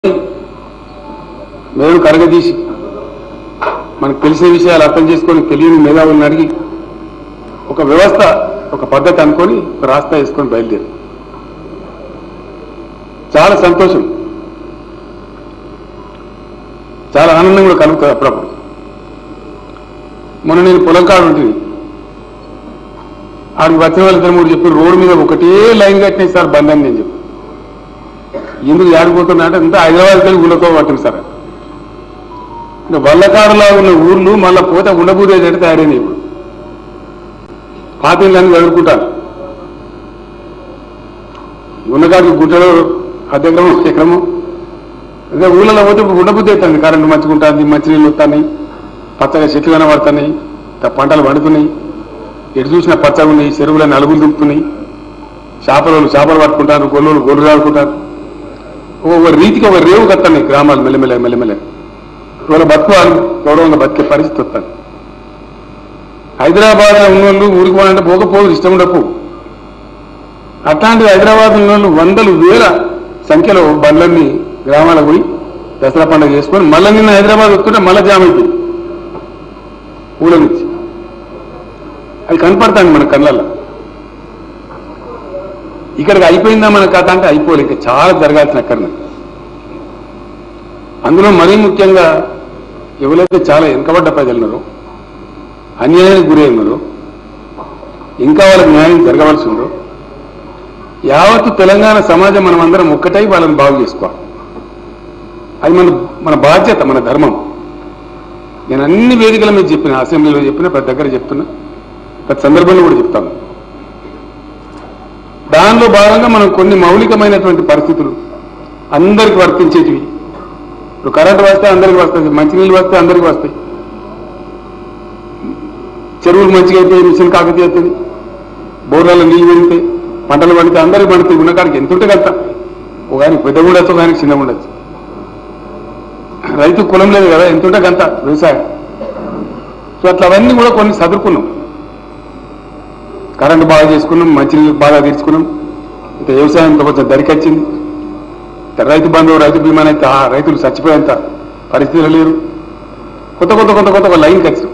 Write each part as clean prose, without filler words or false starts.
మేము కరగదీసి మనకు తెలిసిన విషయాలు అర్థం చేసుకొని తెలియని మేధావులను అడిగి ఒక వ్యవస్థ ఒక పద్ధతి అనుకొని ఒక రాస్తా వేసుకొని బయలుదేరు. చాలా సంతోషం, చాలా ఆనందం కూడా కలుగుతుంది అప్పుడప్పుడు. మొన్న నేను పొలం కాడు ఉంటుంది, ఆడికి వచ్చిన వాళ్ళు ఇద్దరు మూడు చెప్పి రోడ్డు మీద ఒకటే లైన్ కట్టినాయి సార్ బండి అని నేను చెప్పి. ఎందుకు ఆడిపోతున్నా అంటే అంతా హైదరాబాద్కి వెళ్ళి ఊళ్ళకో పట్టింది సార్. ఇంకా వల్లకాడులా ఉన్న ఊర్లు మళ్ళీ పోతే ఉండబూదే చెట్టు తయారైనాయి. ఇప్పుడు పాతిళ్ళని చదువుకుంటారు, ఉన్నకాడికి గుట్టలో అర్ధక్రమం ఎకరము. అదే ఊళ్ళలో పోతే ఇప్పుడు ఉండబుద్ధి అవుతుంది, కరెంటు మంచుకుంటుంది, మంచినీళ్ళు వస్తున్నాయి, పచ్చగా చెట్లు కనబడుతున్నాయి, పంటలు పండుతున్నాయి, ఎటు చూసినా పచ్చగా ఉన్నాయి, చెరువులని అలుగులు దుంపుతున్నాయి, చేపలు పట్టుకుంటారు, గొల్లు ఆడుకుంటారు. ఒక రీతికి ఒక రేవు కత్తాయి గ్రామాలు మెల్లమెల్ల ఇవాళ బతుకోవాలి, గౌరవంగా బతికే పరిస్థితి వస్తుంది. హైదరాబాద్లో ఉన్నోళ్ళు ఊరికి పోవాలంటే పోకపోదు, ఇష్టం ఉండకు. అట్లాంటి హైదరాబాద్ ఉన్నోళ్ళు వందలు వేల సంఖ్యలో బండ్లన్నీ గ్రామాలకు పోయి దసరా పండుగ చేసుకొని మళ్ళీ నిన్న హైదరాబాద్ వస్తుంటే మళ్ళీ జామ్ అయిపోయింది ఊళ్ళ నుంచి. అది కనపడతాండి మన కళ్ళల్లో. ఇక్కడికి అయిపోయిందా మన కథ అంటే అయిపోలే, ఇంకా చాలా జరగాల్సిన అక్కడనే. అందులో మరీ ముఖ్యంగా ఎవరైతే చాలా వెనుకబడ్డ ప్రజలు ఉన్నారో, అన్యాయానికి గురి ఉన్నారో, ఇంకా వాళ్ళకి న్యాయం జరగవలసి ఉందో, యావత్తు తెలంగాణ సమాజం మనం అందరం ఒక్కటై వాళ్ళని బాగు చేసుకోవాలి. అది మన బాధ్యత, మన ధర్మం. నేను అన్ని వేదికల మీద చెప్పిన, అసెంబ్లీలో చెప్పిన, ప్రతి దగ్గర చెప్తున్నా, ప్రతి సందర్భంలో కూడా చెప్తాను. దానిలో భాగంగా మనం కొన్ని మౌలికమైనటువంటి పరిస్థితులు అందరికి వర్తించేటివి. ఇప్పుడు కరెంటు వస్తే అందరికి వస్తుంది, మంచినీళ్ళు వస్తే అందరికి వస్తాయి, చెరువులు మంచిగా అయిపోయి మిషన్ కాకతీయ అవుతుంది, బోర్లలో నీళ్ళు పెడితాయి, పంటలు పండితే అందరికి పండుతాయి. ఉన్నకాడికి ఎంత ఉంటే అంత, ఒక ఆయనకి పెద్ద ఉండొచ్చు, ఒక ఆయనకి చిన్న ఉండొచ్చు. రైతు కులం లేదు కదా, ఎంత ఉంటే అంత వ్యవసాయం. సో అట్లా అవన్నీ కూడా కొన్ని చదువుకున్నాం. కరెంటు బాగా చేసుకున్నాం, మంచినీళ్ళు బాగా తీర్చుకున్నాం, ఇంకా వ్యవసాయంతో కొంచెం దరికొచ్చింది. రైతు బంధువు, రైతు బీమా అయితే రైతులు చచ్చిపోయేంత పరిస్థితులు లేరు. కొత్త ఒక లైన్కి వచ్చినాం.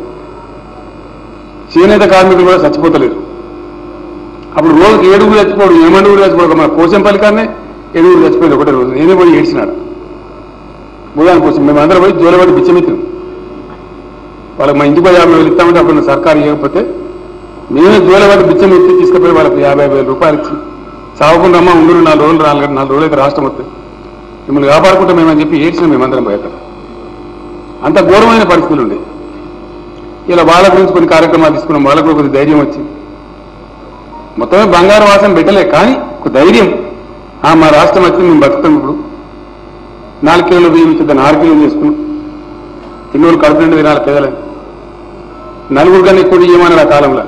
చేనేత కార్మికులు కూడా చచ్చిపోతలేరు. అప్పుడు రోజుకి 7 చచ్చిపోడు, 8 చచ్చిపోడు. మన పోచంపల్లి కానీ 7 చచ్చిపోయింది ఒకటే రోజు. నేనే పోయి ఏడ్చినాడు భూదాని కోసం. మేము అందరం పోయి జోలవాడి బిచ్చమెత్తాం. వాళ్ళకి మా ఇంటికి 50,000 ఇస్తామంటే అప్పుడు సర్కారు ఇవ్వకపోతే మేమే జోలవాడి బిచ్చమెత్తి తీసుకుపోయి వాళ్ళకి 50,000 రూపాయలు ఇచ్చి సాగుకుండా అమ్మ ఉండు 4 రోజులు 4 రోజులు అయితే రాష్ట్రం వస్తుంది, మిమ్మల్ని కాపాడుకుంటాం మేమని చెప్పి ఏడ్చినాం మేమందరం బయట. అంత ఘోరమైన పరిస్థితులు ఉండే. ఇలా వాళ్ళ గురించి కొన్ని కార్యక్రమాలు తీసుకున్నాం, వాళ్ళకు కూడా కొద్ది ధైర్యం వచ్చింది. మొత్తమే బంగారు వాసన పెట్టలే, కానీ ఒక ధైర్యం. మా రాష్ట్రం వచ్చి మేము బతుకుతాం. ఇప్పుడు 4 కిలోలు బియ్యం ఇచ్చి దాన్ని 6 కిలోలు చేసుకున్నాం. తిన్నోళ్ళు కడుపు నిండి తినాలి పేదలని. నలుగురు కన్నా ఎక్కువ ఇవ్వమని ఆ కాలంలో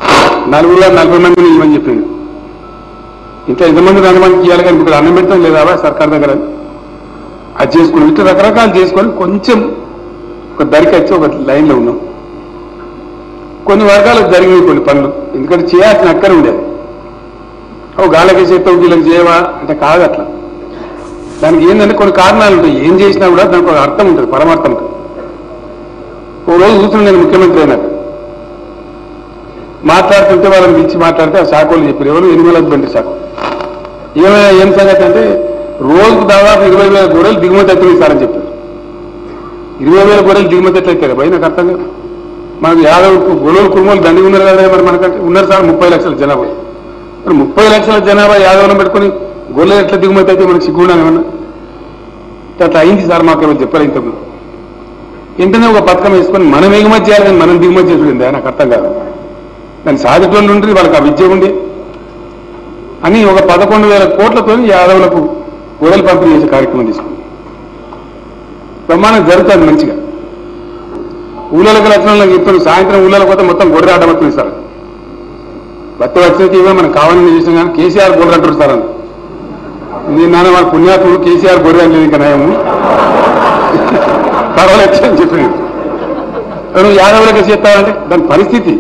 40 మందిని ఇవ్వని చెప్పింది. ఇంకా ఎంతమంది 2 మందికి ఇవ్వాలి, కానీ ఇప్పుడు అన్నం పెడతాం లేదా సర్కార్ దగ్గర. అది చేసుకున్నాం. ఇట్లా రకరకాలు చేసుకొని కొంచెం ఒక దరికి వచ్చి ఒక లైన్లో ఉన్నాం. కొన్ని వర్గాలు జరిగినాయి కొన్ని పనులు, ఎందుకంటే చేయాల్సిన అక్కడే ఉండేది. గాలకి చేస్తావు వీళ్ళకి చేయవా అంటే కాదు అట్లా. దానికి ఏంటంటే కొన్ని కారణాలు ఉంటాయి. ఏం చేసినా కూడా దానికి ఒక అర్థం ఉంటుంది, పరమార్థం ఉంటుంది. ఓ రోజు కూర్చుని నేను ముఖ్యమంత్రి అయినాక మాట్లాడుతుంటే వాళ్ళని పిలిచి మాట్లాడితే ఆ శాఖలు చెప్పారు, ఎవరు 8,000 బండి శాఖ. ఏం సంగతి అంటే రోజుకు దాదాపు 20,000 గొర్రెలు దిగుమతి అవుతుంది సార్ అని చెప్పారు. 20,000 గొర్రెలు దిగుమతి ఎట్లయితారు భయ, నాకు అర్థం కాదు. మనకు 50 గొర్రెలు కుటుంబాలు దండిగా ఉన్నారు కదా, మరి మనకంటే ఉన్నారు సార్ 30 లక్షల జనాభా. మరి 30 లక్షల జనాభా 50,000 పెట్టుకుని గొర్రెలు ఎట్లా దిగుమతి అయితే మనకు సిగ్గుండాలి ఏమన్నా. అట్లా అయింది సార్, మాకేమో చెప్పారు. ఇంతకుముందు వెంటనే ఒక పథకం వేసుకొని మనం ఎగుమతి చేయాలి, కానీ మనం దిగుమతి చేసుకుంది నాకు అర్థం కాదు. దాన్ని సాధికులు ఉంటుంది, వాళ్ళకి ఆ విద్య ఉంది అని ఒక 11,000 కోట్లతో యాదవులకు గొర్రెలు పంపిణీ చేసే కార్యక్రమం తీసుకుంది. ప్రమాణం జరుగుతుంది మంచిగా. ఊళ్ళకి లక్షణంలోకి చెప్తాను, సాయంత్రం ఊళ్ళకి పోతే మొత్తం గొర్రె ఆట పడుతుంది సార్. బతి వచ్చినట్టు మనకు కావాలని చేసిన కానీ కేసీఆర్ గొర్రె అంటారు సార్ అని. నేను నాన్న వాళ్ళ పుణ్యాత్ముడు కేసీఆర్ గొర్రె అని లేదు, ఇంకా నయము పర్వాలేదు అని చెప్పింది. నువ్వు యాదవులకి చేస్తావంటే దాని పరిస్థితి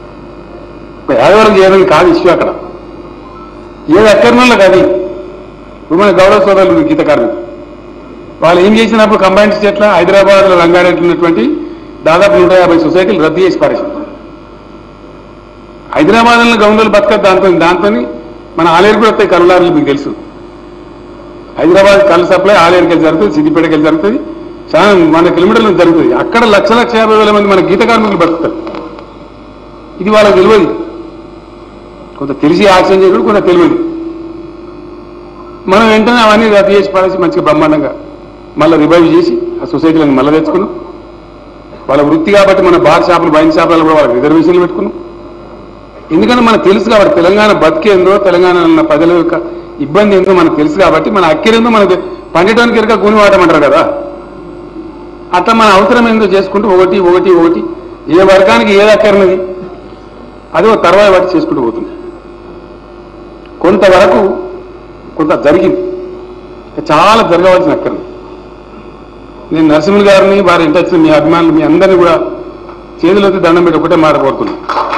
యాదవులకు చేయడం కాదు ఇష్యూ. అక్కడ ఏది అక్కర్నోళ్ళకి అది. ఇప్పుడు మన గౌరవ సోదరులు గీత కార్మికులు వాళ్ళు ఏం చేసినప్పుడు కంబైన్డ్ స్టేట్లో హైదరాబాద్లో రంగారెడ్డి ఉన్నటువంటి దాదాపు 150 సొసైటీలు రద్దు చేసి పారేసింది. హైదరాబాద్లో గవర్నర్లు బతకదు దాంతో మన ఆలేరు కూడా వస్తాయి కరులారులు మీకు తెలుసు. హైదరాబాద్ కళ్ళు సప్లై ఆలేరుకి వెళ్ళి జరుగుతుంది, సిద్దిపేటకి వెళ్ళి జరుగుతుంది, చాలా 100 కిలోమీటర్లు జరుగుతుంది. అక్కడ 1,50,000 మంది మన గీత కార్మికులు బతుకుతారు. ఇది వాళ్ళకి తెలియదు. కొంత తెలిసి యాక్షన్ చేయడం, కొంత తెలియదు. మనం వెంటనే అవన్నీ రద్దు చేసి పారేసి మంచిగా బ్రహ్మాండంగా మళ్ళీ రివైవ్ చేసి ఆ సొసైటీలను మళ్ళీ తెచ్చుకున్నాం. వాళ్ళ వృత్తి కాబట్టి మన బార్ షాపులు వైన్ షాపులలో కూడా వాళ్ళకి రిజర్వేషన్లు పెట్టుకున్నాం. ఎందుకంటే మనకు తెలుసు కాబట్టి తెలంగాణ బతికేందో, తెలంగాణ ఉన్న ప్రజల యొక్క ఇబ్బంది ఏందో మనకు తెలుసు కాబట్టి మన అక్కిరేందో మనకు పండటానికి ఎరక గుని వాడమంటారు కదా, అట్లా మన అవసరం ఏందో చేసుకుంటూ ఒకటి ఒకటి ఒకటి ఏ వర్గానికి ఏది అక్కర్నది అదే తర్వాత వాటి చేసుకుంటూ పోతుంది. కొంతవరకు కొంత జరిగింది, చాలా జరగవలసిన అక్కర్ని. నేను నరసింహులు గారిని వారి ఇంటి వచ్చిన మీ అభిమానులు మీ అందరినీ కూడా చేతులతో దండం పెట్టి ఒకటే మాట కోరుతున్నా.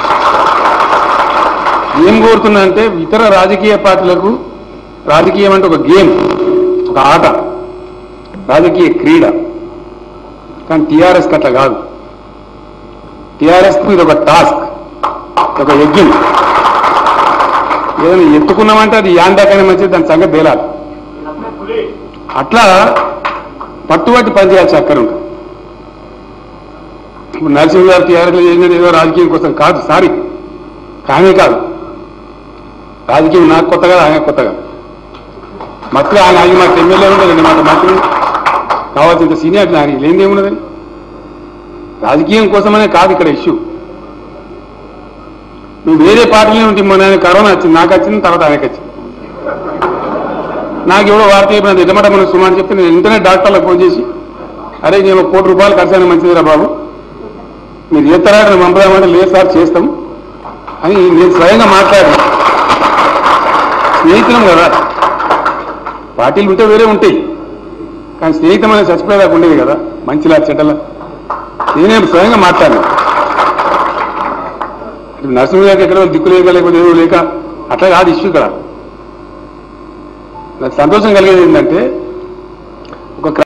ఏం కోరుతున్నా అంటే ఇతర రాజకీయ పార్టీలకు రాజకీయం అంటే ఒక గేమ్, ఒక ఆట, రాజకీయ క్రీడ. కానీ టీఆర్ఎస్కి అట్లా కాదు. టీఆర్ఎస్కు ఇది ఒక టాస్క్, ఒక యజ్ఞం. ఏదైనా ఎత్తుకున్నామంటే అది యాందాకైనా మంచిది, దాని సంగతి తేలాలి. అట్లా పట్టుబట్టి పనిచేయాల్సి అక్కడ ఉంటుంది. ఇప్పుడు నరసింహ గారు టీఆర్ఎస్లో చేసినది ఏదో రాజకీయం కోసం కాదు, సారీ కానీ కాదు. రాజకీయం నాకు కొత్త కాదు, ఆయన కొత్త కాదు. మధ్య ఆయన మాకు ఎమ్మెల్యే ఉండదండి, మాకు మంత్రి కావాల్సినంత సీనియారిటీ ఆయన లేనిది ఏమున్నదని. రాజకీయం కోసమనే కాదు ఇక్కడ ఇష్యూ. నువ్వు వేరే పార్టీలో ఉంటే మొన్న కరోనా వచ్చింది, నాకు వచ్చింది, తర్వాత ఆయనకి వచ్చింది. నాకు ఎవడో వార్త చెప్పినది ఎటమాట మనం సుమారు చెప్తే నేను ఇంటర్నెట్ డాక్టర్లకు ఫోన్ చేసి, అరే నేను ₹1 కోటి ఖర్చు అయినా మంచిదిరా బాబు, మీరు చేస్తారా నేను పంపదామంటే లేదు సార్ చేస్తాం అని నేను స్వయంగా మాట్లాడాను. స్నేహితులం కదా, పార్టీలు ఉంటే వేరే ఉంటాయి, కానీ స్నేహితం అనేది చచ్చిపోయేదాకా ఉండేది కదా, మంచిలా చెడ్డలా. నేనే స్వయంగా మాట్లాడాను. నరసింహ గారికి ఎక్కడో దిక్కు లేక లేకపోతే ఏదో లేక అట్లా కాదు ఇష్యూ ఇక్కడ. నాకు సంతోషం కలిగేది ఏంటంటే